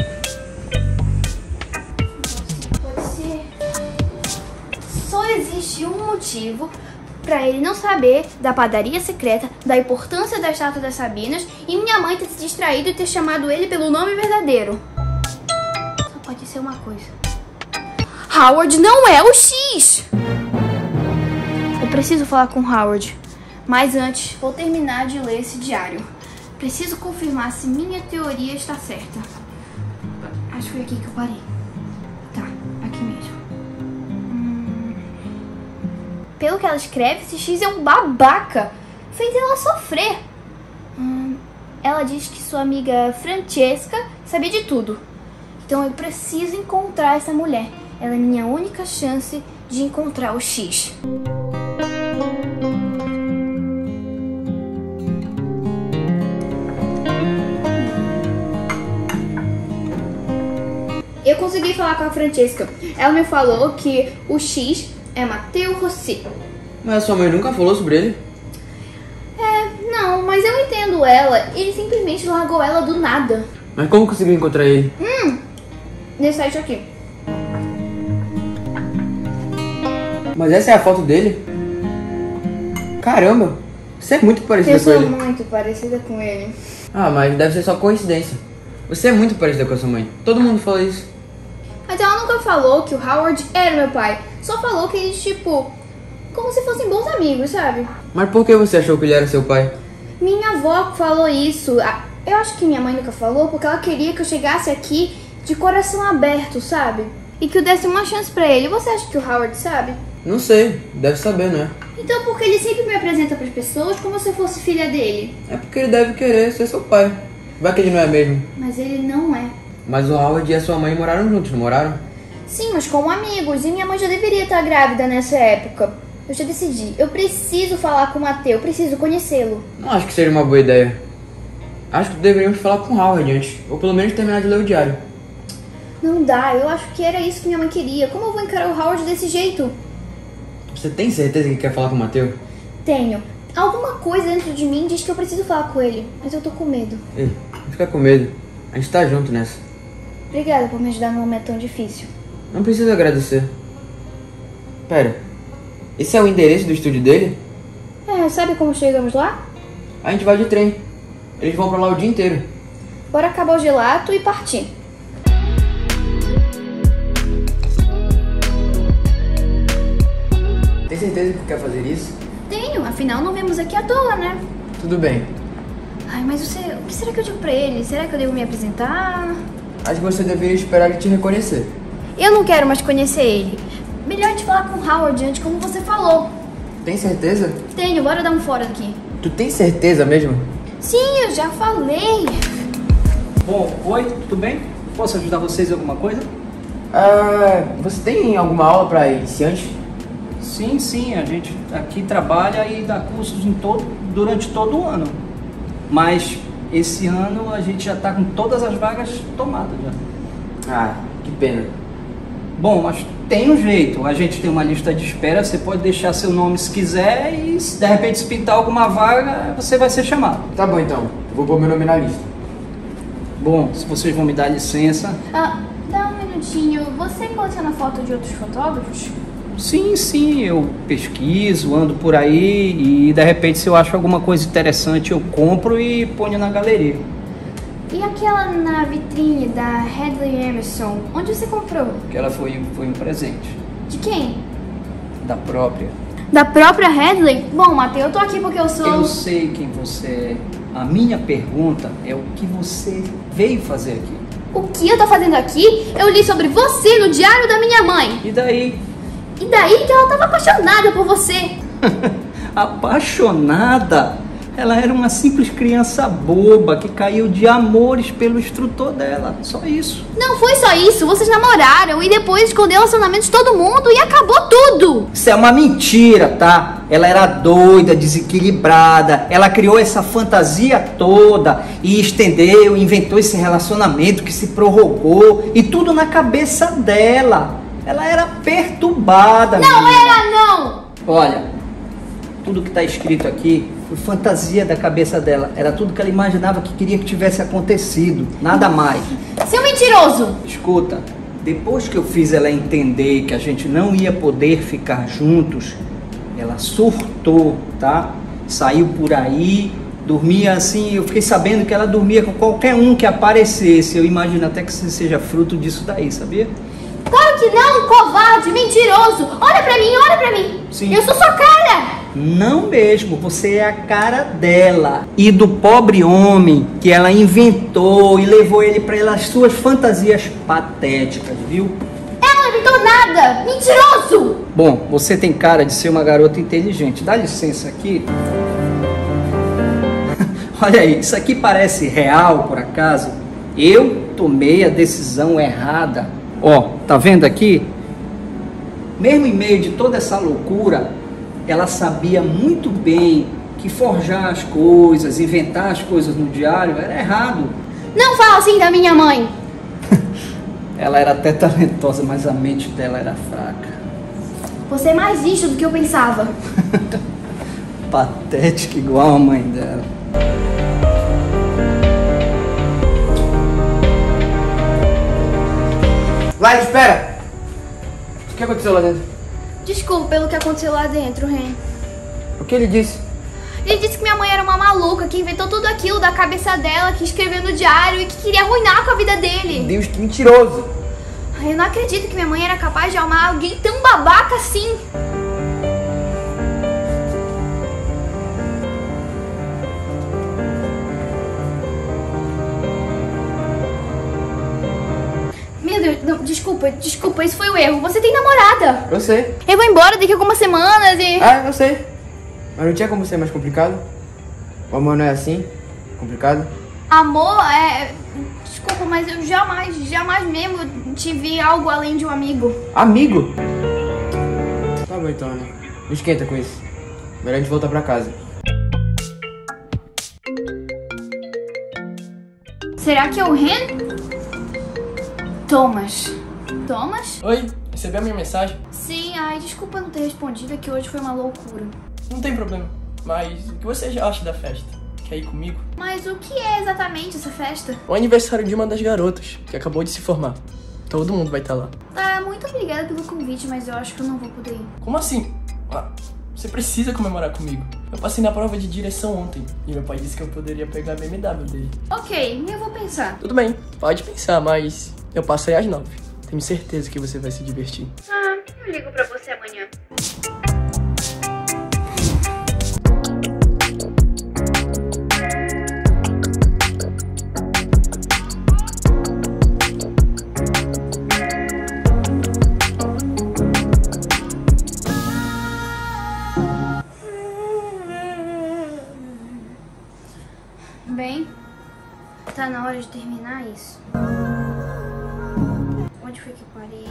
Pode ser. Só existe um motivo pra ele não saber da padaria secreta, da importância da estátua das Sabinas e minha mãe ter se distraído e ter chamado ele pelo nome verdadeiro. Só pode ser uma coisa. Howard não é o X! Eu preciso falar com Howard, mas antes vou terminar de ler esse diário. Preciso confirmar se minha teoria está certa. Acho que foi aqui que eu parei. Tá, aqui mesmo. Pelo que ela escreve, esse X é um babaca. Fez ela sofrer. Hum, ela diz que sua amiga Francesca sabia de tudo. Então eu preciso encontrar essa mulher. Ela é minha única chance de encontrar o X. Eu consegui falar com a Francesca. Ela me falou que o X é Matteo Rossi. Mas a sua mãe nunca falou sobre ele? É, não, mas eu entendo ela. Ele simplesmente largou ela do nada. Mas como conseguiu encontrar ele? Hum, nesse site aqui. Mas essa é a foto dele? Caramba, você é muito parecida eu com ele. Eu sou muito parecida com ele. Ah, mas deve ser só coincidência. Você é muito parecida com a sua mãe. Todo mundo fala isso. Mas ela nunca falou que o Howard era meu pai. Só falou que eles, tipo, como se fossem bons amigos, sabe? Mas por que você achou que ele era seu pai? Minha avó falou isso. Eu acho que minha mãe nunca falou porque ela queria que eu chegasse aqui de coração aberto, sabe? E que eu desse uma chance pra ele. Você acha que o Howard sabe? Não sei, deve saber, né? Então por que ele sempre me apresenta pras pessoas como se eu fosse filha dele? É porque ele deve querer ser seu pai. Vai que ele não é mesmo. Mas ele não é. Mas o Howard e a sua mãe moraram juntos, não moraram? Sim, mas como amigos. E minha mãe já deveria estar grávida nessa época. Eu já decidi. Eu preciso falar com o Matteo. Eu preciso conhecê-lo. Não acho que seja uma boa ideia. Acho que deveríamos falar com o Howard antes. Ou pelo menos terminar de ler o diário. Não dá. Eu acho que era isso que minha mãe queria. Como eu vou encarar o Howard desse jeito? Você tem certeza que quer falar com o Matteo? Tenho. Alguma coisa dentro de mim diz que eu preciso falar com ele. Mas eu tô com medo. Ei, não fica com medo. A gente tá junto nessa. Obrigada por me ajudar num momento tão difícil. Não precisa agradecer. Pera, esse é o endereço do estúdio dele? É, sabe como chegamos lá? A gente vai de trem. Eles vão pra lá o dia inteiro. Bora acabar o gelato e partir. Tem certeza que quer fazer isso? Tenho, afinal não viemos aqui à toa, né? Tudo bem. Ai, mas você, o que será que eu digo pra ele? Será que eu devo me apresentar? Acho que você deveria esperar ele te reconhecer. Eu não quero mais conhecer ele. Melhor te falar com o Howard antes, como você falou. Tem certeza? Tenho, bora dar um fora daqui. Tu tem certeza mesmo? Sim, eu já falei. Bom, oi, tudo bem? Posso ajudar vocês em alguma coisa? Ah, você tem alguma aula para iniciante? Sim, sim, a gente aqui trabalha e dá cursos em todo, durante todo o ano. Mas esse ano a gente já está com todas as vagas tomadas já. Ah, que pena. Bom, mas tem um jeito. A gente tem uma lista de espera, você pode deixar seu nome se quiser e se de repente se pintar alguma vaga, você vai ser chamado. Tá bom então, eu vou pôr meu nome na lista. Bom, se vocês vão me dar licença... Ah, dá um minutinho. Você coleciona foto de outros fotógrafos? Sim, sim, eu pesquiso, ando por aí e de repente se eu acho alguma coisa interessante eu compro e ponho na galeria. E aquela na vitrine da Hadley Emerson, onde você comprou? Aquela foi, foi um presente. De quem? Da própria. Da própria Hadley? Bom, Matteo, eu tô aqui porque eu sou... Eu sei quem você é. A minha pergunta é o que você veio fazer aqui. O que eu tô fazendo aqui? Eu li sobre você no diário da minha mãe. E daí? E daí que ela tava apaixonada por você. Apaixonada? Ela era uma simples criança boba que caiu de amores pelo instrutor dela. Só isso. Não foi só isso. Vocês namoraram e depois escondeu o relacionamento de todo mundo e acabou tudo. Isso é uma mentira, tá? Ela era doida, desequilibrada. Ela criou essa fantasia toda e estendeu, inventou esse relacionamento que se prorrogou. E tudo na cabeça dela. Ela era perturbada. Não menina. era, não. Olha, tudo que tá escrito aqui foi fantasia da cabeça dela. Era tudo que ela imaginava que queria que tivesse acontecido. Nada mais. Seu mentiroso! Escuta, depois que eu fiz ela entender que a gente não ia poder ficar juntos, ela surtou, tá? Saiu por aí, dormia assim. Eu fiquei sabendo que ela dormia com qualquer um que aparecesse. Eu imagino até que isso seja fruto disso daí, sabia? Claro que não, covarde, mentiroso! Olha pra mim, olha pra mim! Sim. Eu sou sua cara! Não mesmo, você é a cara dela e do pobre homem que ela inventou e levou ele para as suas fantasias patéticas, viu? Ela não inventou nada! Mentiroso! Bom, você tem cara de ser uma garota inteligente. Dá licença aqui. Olha aí, isso aqui parece real, por acaso? Eu tomei a decisão errada. Ó, tá vendo aqui? Mesmo em meio de toda essa loucura, ela sabia muito bem que forjar as coisas, inventar as coisas no diário era errado. Não fala assim da minha mãe! Ela era até talentosa, mas a mente dela era fraca. Você é mais lixo do que eu pensava. Patética igual a mãe dela. Vai, espera! O que aconteceu lá dentro? Desculpa pelo que aconteceu lá dentro, Ren. O que ele disse? Ele disse que minha mãe era uma maluca, que inventou tudo aquilo da cabeça dela, que escreveu no diário e que queria arruinar com a vida dele. Meu Deus, que mentiroso! Ai, eu não acredito que minha mãe era capaz de amar alguém tão babaca assim. Meu Deus, não, desculpa, desculpa, isso foi o erro. Você tem namorada. Eu sei. Eu vou embora daqui a algumas semanas e... Ah, eu sei. Mas não tinha como ser mais complicado? O amor não é assim? Complicado? Amor, é... Desculpa, mas eu jamais, jamais mesmo tive algo além de um amigo. Amigo? Tá bom então, né? Não esquenta com isso. Melhor a gente voltar pra casa. Será que é o Ren? Thomas. Thomas? Oi, recebeu a minha mensagem? Sim, ai, desculpa não ter respondido, é que hoje foi uma loucura. Não tem problema, mas o que você já acha da festa? Quer ir comigo? Mas o que é exatamente essa festa? O aniversário de uma das garotas, que acabou de se formar. Todo mundo vai estar lá. Ah, muito obrigada pelo convite, mas eu acho que eu não vou poder ir. Como assim? Ah, você precisa comemorar comigo. Eu passei na prova de direção ontem, e meu pai disse que eu poderia pegar a B M W dele. Ok, eu vou pensar. Tudo bem, pode pensar, mas eu passei às nove. Tenho certeza que você vai se divertir. Ah, eu ligo pra você amanhã. Bem, tá na hora de terminar isso. Onde foi que eu parei?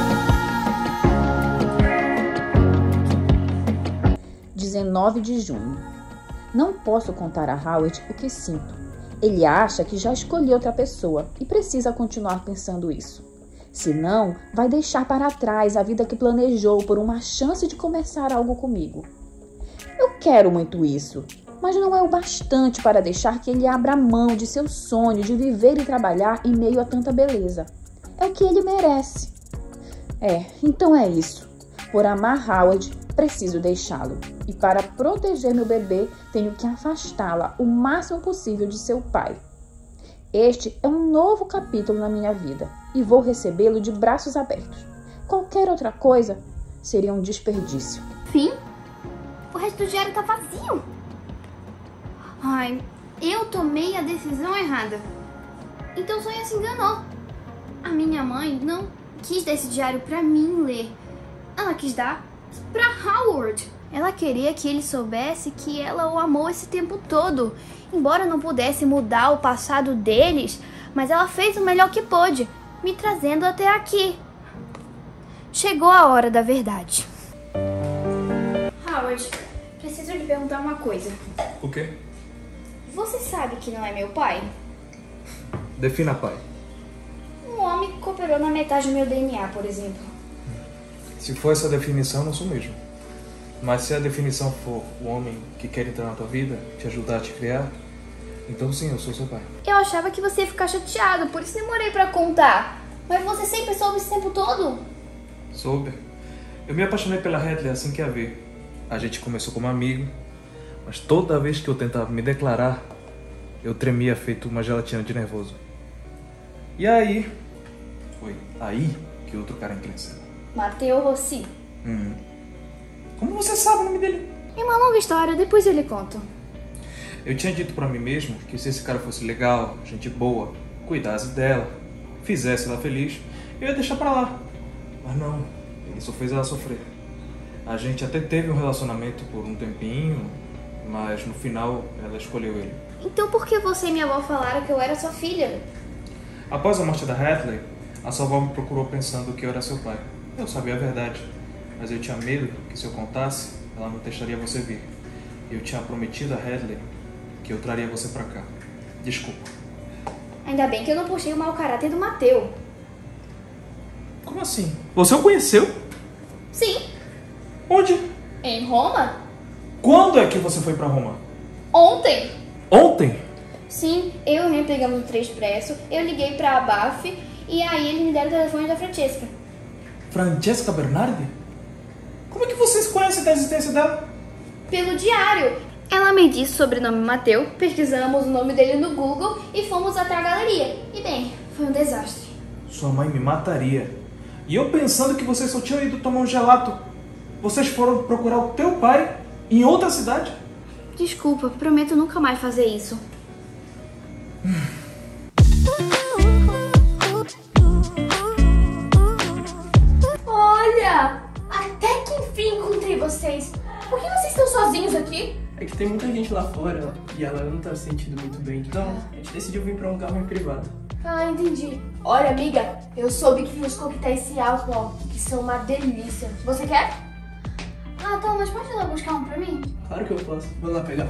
dezenove de junho. Não posso contar a Howard o que sinto. Ele acha que já escolhi outra pessoa e precisa continuar pensando isso. Senão, vai deixar para trás a vida que planejou por uma chance de começar algo comigo. Eu quero muito isso, mas não é o bastante para deixar que ele abra mão de seu sonho de viver e trabalhar em meio a tanta beleza. É o que ele merece. É, então é isso. Por amar Howard, preciso deixá-lo. E para proteger meu bebê, tenho que afastá-la o máximo possível de seu pai. Este é um novo capítulo na minha vida e vou recebê-lo de braços abertos. Qualquer outra coisa seria um desperdício. Fim? O resto do diário tá vazio. Ai, eu tomei a decisão errada. Então Sonha se enganou. A minha mãe não quis dar esse diário pra mim ler. A Ela quis dar pra Howard. Ela queria que ele soubesse que ela o amou esse tempo todo. Embora não pudesse mudar o passado deles, mas ela fez o melhor que pôde, me trazendo até aqui. Chegou a hora da verdade. Howard, preciso lhe perguntar uma coisa. O quê? Você sabe que não é meu pai? Defina pai. Um homem que cooperou na metade do meu D N A, por exemplo. Se for essa definição, eu não sou mesmo. Mas se a definição for o homem que quer entrar na tua vida, te ajudar a te criar, então sim, eu sou seu pai. Eu achava que você ia ficar chateado, por isso demorei pra contar. Mas você sempre soube esse tempo todo? Soube. Eu me apaixonei pela Hadley assim que a vi. A gente começou como amigo, mas toda vez que eu tentava me declarar, eu tremia feito uma gelatina de nervoso. E aí, foi aí que outro cara cresceu. Matteo Rossi. Hum. Como você sabe o nome dele? É uma longa história, depois eu lhe conto. Eu tinha dito pra mim mesmo que se esse cara fosse legal, gente boa, cuidasse dela, fizesse ela feliz, eu ia deixar pra lá. Mas não, ele só fez ela sofrer. A gente até teve um relacionamento por um tempinho, mas no final ela escolheu ele. Então por que você e minha avó falaram que eu era sua filha? Após a morte da Hadley, a sua avó me procurou pensando que eu era seu pai. Eu sabia a verdade, mas eu tinha medo que se eu contasse, ela não deixaria você vir. Eu tinha prometido a Hadley que eu traria você pra cá. Desculpa. Ainda bem que eu não puxei o mau caráter do Matteo. Como assim? Você o conheceu? Sim. Onde? Em Roma? Quando é que você foi pra Roma? Ontem. Ontem? Sim, eu e o Ren pegamos o trem expresso, eu liguei pra Baf e aí eles me deram o telefone da Francesca. Francesca Bernardi? Como é que vocês conhecem da existência dela? Pelo diário. Ela me disse o sobrenome Matteo, pesquisamos o nome dele no Google e fomos até a galeria. E bem, foi um desastre. Sua mãe me mataria. E eu pensando que vocês só tinham ido tomar um gelato. Vocês foram procurar o teu pai em outra cidade? Desculpa, prometo nunca mais fazer isso. Olha! Até que enfim encontrei vocês. Por que vocês estão sozinhos aqui? É que tem muita gente lá fora e ela não tá se sentindo muito bem, então a gente decidiu vir pra um carro em privado. Ah, entendi. Olha, amiga, eu soube que os coquetéis se álcool, que são uma delícia. Você quer? Ah, Thomas, pode ir lá buscar um pra mim? Claro que eu posso. Vou lá pegar.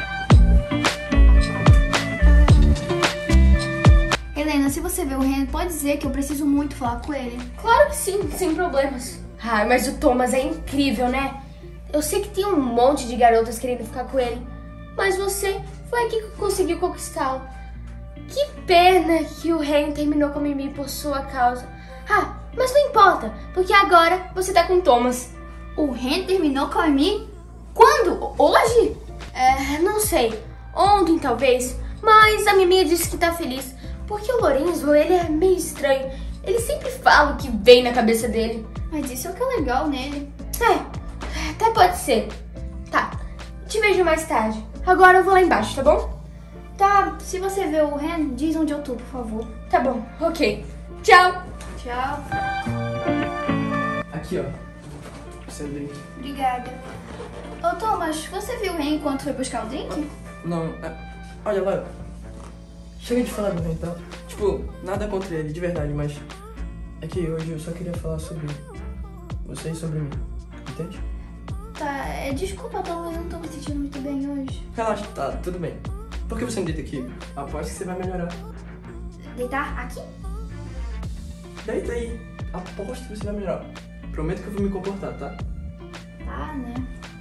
Helena, se você vê o Ren, pode dizer que eu preciso muito falar com ele. Claro que sim, sem problemas. Ai, mas o Thomas é incrível, né? Eu sei que tem um monte de garotas querendo ficar com ele, mas você foi aqui que conseguiu conquistá-lo. Que pena que o Ren terminou com a Mimi por sua causa. Ah, mas não importa, porque agora você tá com o Thomas. O Ren terminou com a Mimi? Quando? Hoje? É, não sei. Ontem, talvez. Mas a Mimi disse que tá feliz. Porque o Lorenzo, ele é meio estranho. Ele sempre fala o que vem na cabeça dele. Mas isso é o que é legal nele. É, até pode ser. Tá, te vejo mais tarde. Agora eu vou lá embaixo, tá bom? Tá, se você vê o Ren, diz onde eu tô, por favor. Tá bom, ok. Tchau. Tchau. Aqui, ó. Seu drink. Obrigada. Ô, Thomas, você viu o Ren enquanto foi buscar o drink? Não, é... olha lá. Chega de falar do Ren, tá? Tipo, nada contra ele, de verdade, mas... é que hoje eu só queria falar sobre você e sobre mim, entende? Tá, é, desculpa, Thomas, eu não tô me sentindo muito bem hoje. Relaxa, tá, tudo bem. Por que você não deita aqui? Aposto que você vai melhorar. Deitar aqui? Deita aí. Aposto que você vai melhorar. Prometo que eu vou me comportar, tá? Tá, né?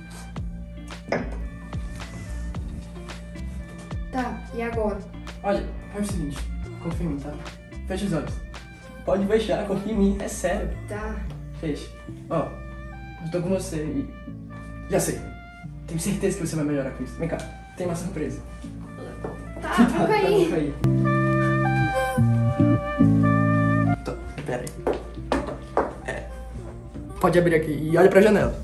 Tá, e agora? Olha, faz o seguinte. Confia em mim, tá? Fecha os olhos. Pode fechar, confia em mim, é sério. Tá. Fecha. Ó, eu tô com você e... já sei. Tenho certeza que você vai melhorar com isso. Vem cá, tem uma surpresa. Tá, fica aí. Tá, aí. Tá, pera aí. É, pode abrir aqui e olha pra janela.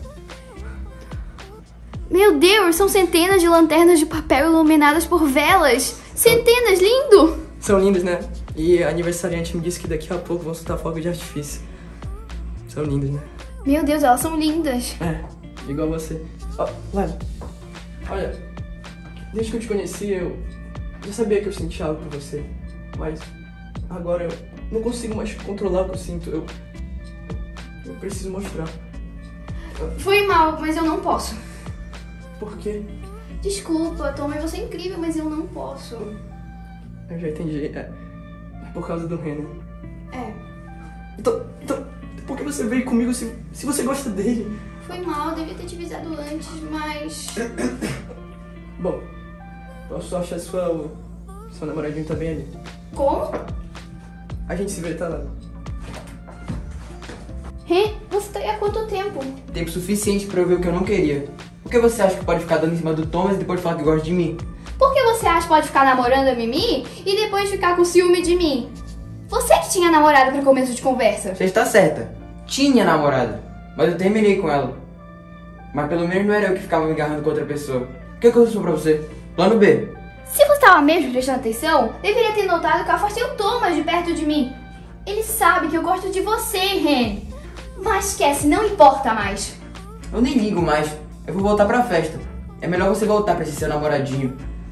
Meu Deus, são centenas de lanternas de papel iluminadas por velas. Centenas, lindo! São lindas, né? E a aniversariante me disse que daqui a pouco vão soltar fogo de artifício. São lindas, né? Meu Deus, elas são lindas. É, igual você. Ó, Layla, olha, desde que eu te conheci, eu já sabia que eu sentia algo por você. Mas agora eu não consigo mais controlar o que eu sinto. Eu, eu preciso mostrar. Foi mal, mas eu não posso. Por quê? Desculpa, Tommy, você é incrível, mas eu não posso. Eu já entendi. É, é por causa do Renan. É. Então, então, por que você veio comigo se, se você gosta dele? Foi mal, devia ter te avisado antes, mas... Bom, posso achar sua, seu namoradinho tá bem ali. Como? A gente se vê, tá lá. Rê, você tá aí há quanto tempo? Tempo suficiente pra eu ver o que eu não queria. Por que você acha que pode ficar dando em cima do Thomas e depois falar que gosta de mim? Por que você acha que pode ficar namorando a Mimi e depois ficar com ciúme de mim? Você que tinha namorado pro começo de conversa. Você está certa. Tinha namorada. Mas eu terminei com ela. Mas pelo menos não era eu que ficava me agarrando com outra pessoa. O que, que eu sou pra você? Plano B. Se você tava mesmo prestando atenção, deveria ter notado que eu afastei o Thomas de perto de mim. Ele sabe que eu gosto de você, Ren. Mas esquece, não importa mais. Eu nem ligo mais. Eu vou voltar pra festa. É melhor você voltar pra esse seu namoradinho.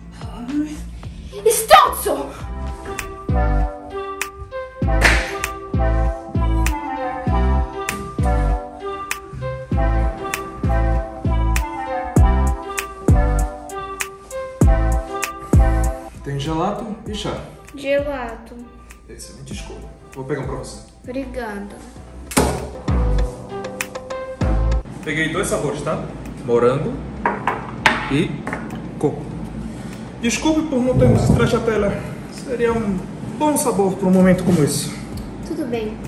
Stronzo! Tem gelato e chá. Gelato. Excelente escolha. Vou pegar um pra você. Obrigada. Peguei dois sabores, tá? Morango e coco. Desculpe por não termos stracciatella. Seria um bom sabor para um momento como esse. Tudo bem.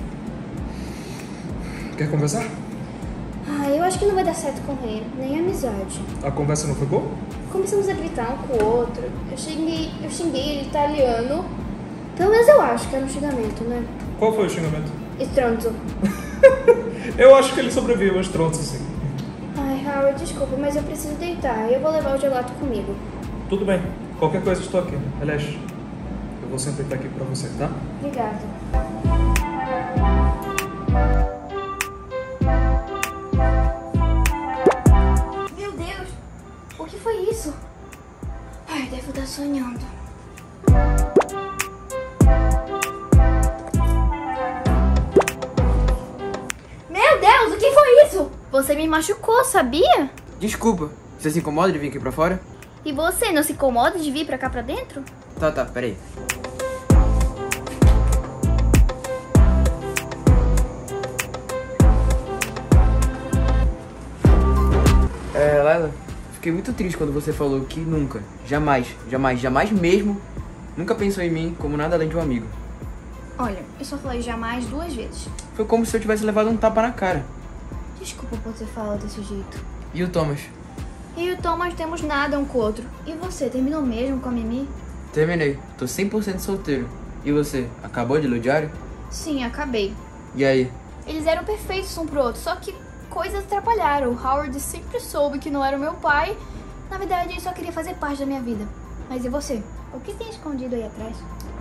Quer conversar? Ah, eu acho que não vai dar certo com ele, nem amizade. A conversa não foi boa? Começamos a gritar um com o outro. Eu xinguei, eu xinguei ele italiano. Pelo menos eu acho que era um xingamento, né? Qual foi o xingamento? Stronzo. Eu acho que ele sobrevive aos troncos, sim. Ai, Howard, desculpa, mas eu preciso deitar. Eu vou levar o gelato comigo. Tudo bem. Qualquer coisa estou aqui. Aliás, eu vou sempre estar aqui pra você, tá? Obrigada. Meu Deus! O que foi isso? Ai, devo estar sonhando. Meu Deus, o que foi isso? Você me machucou, sabia? Desculpa. Você se incomoda de vir aqui pra fora? E você não se incomoda de vir pra cá pra dentro? Tá, tá, peraí. É, Layla, fiquei muito triste quando você falou que nunca, jamais, jamais, jamais mesmo, nunca pensou em mim como nada além de um amigo. Olha, eu só falei jamais duas vezes. Foi como se eu tivesse levado um tapa na cara. Desculpa por ter falado desse jeito. E o Thomas? Eu e o Thomas temos nada um com o outro. E você, terminou mesmo com a Mimi? Terminei, tô cem por cento solteiro. E você, acabou de ler o diário? Sim, acabei. E aí? Eles eram perfeitos um pro outro, só que coisas atrapalharam. O Howard sempre soube que não era o meu pai. Na verdade, ele só queria fazer parte da minha vida. Mas e você? O que tem escondido aí atrás?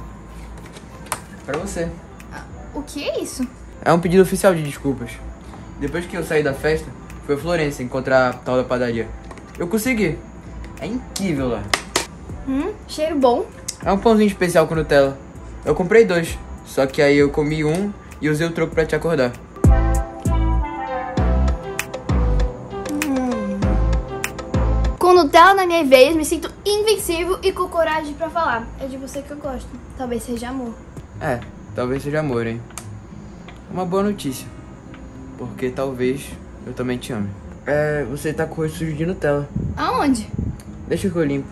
Pra você. Ah, o que é isso? É um pedido oficial de desculpas. Depois que eu saí da festa, fui a Florença encontrar a tal da padaria. Eu consegui. É incrível lá. Hum, cheiro bom. É um pãozinho especial com Nutella. Eu comprei dois, só que aí eu comi um e usei o troco pra te acordar. Hum. Com Nutella na minha vez, me sinto invencível e com coragem pra falar. É de você que eu gosto. Talvez seja amor. É, talvez seja amor, hein? Uma boa notícia. Porque talvez eu também te ame. É, você tá com o rosto sujo de Nutella. Aonde? Deixa que eu limpo.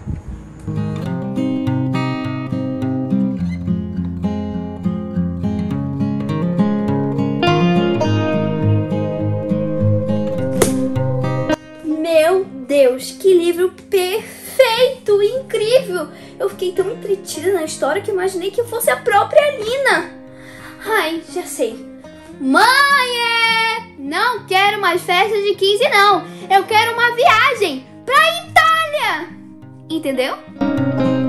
Meu Deus, que livro perfeito, incrível! Eu fiquei tão entretida na história que imaginei que eu fosse a própria Lina. Ai, já sei. Mãe, não quero mais festa de quinze não. Eu quero uma viagem pra Itália. Entendeu?